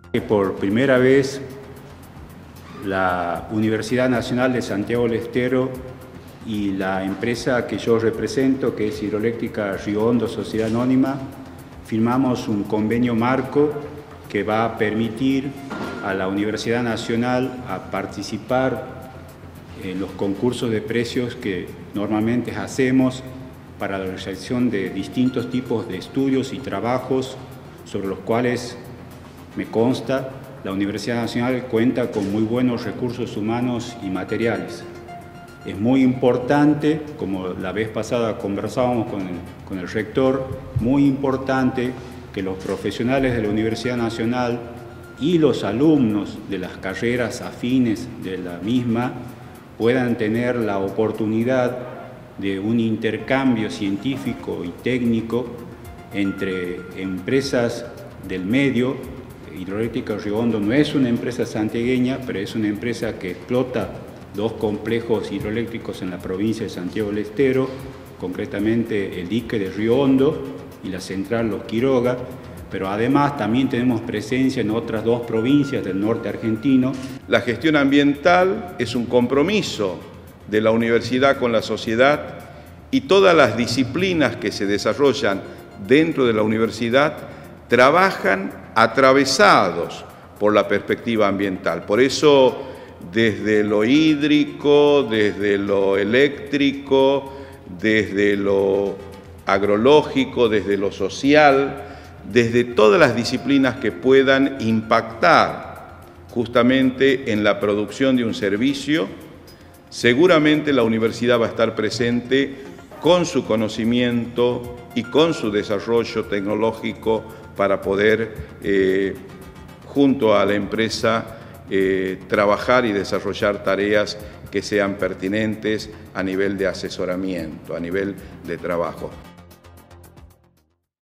Por primera vez, la Universidad Nacional de Santiago del Estero y la empresa que yo represento, que es Hidroeléctrica Río Hondo Sociedad Anónima, firmamos un convenio marco que va a permitir a la Universidad Nacional a participar en los concursos de precios que normalmente hacemos para la realización de distintos tipos de estudios y trabajos sobre los cuales me consta la Universidad Nacional cuenta con muy buenos recursos humanos y materiales. Es muy importante, como la vez pasada conversábamos con el rector, muy importante que los profesionales de la Universidad Nacional y los alumnos de las carreras afines de la misma puedan tener la oportunidad de un intercambio científico y técnico entre empresas del medio. Hidroeléctrica Río Hondo no es una empresa santiagueña, pero es una empresa que explota dos complejos hidroeléctricos en la provincia de Santiago del Estero, concretamente el dique de Río Hondo y la central Los Quiroga, pero además también tenemos presencia en otras dos provincias del norte argentino. La gestión ambiental es un compromiso de la universidad con la sociedad y todas las disciplinas que se desarrollan dentro de la universidad trabajan atravesados por la perspectiva ambiental. Por eso, desde lo hídrico, desde lo eléctrico, desde lo agrológico, desde lo social, desde todas las disciplinas que puedan impactar justamente en la producción de un servicio, seguramente la universidad va a estar presente con su conocimiento y con su desarrollo tecnológico para poder, junto a la empresa, trabajar y desarrollar tareas que sean pertinentes a nivel de asesoramiento, a nivel de trabajo.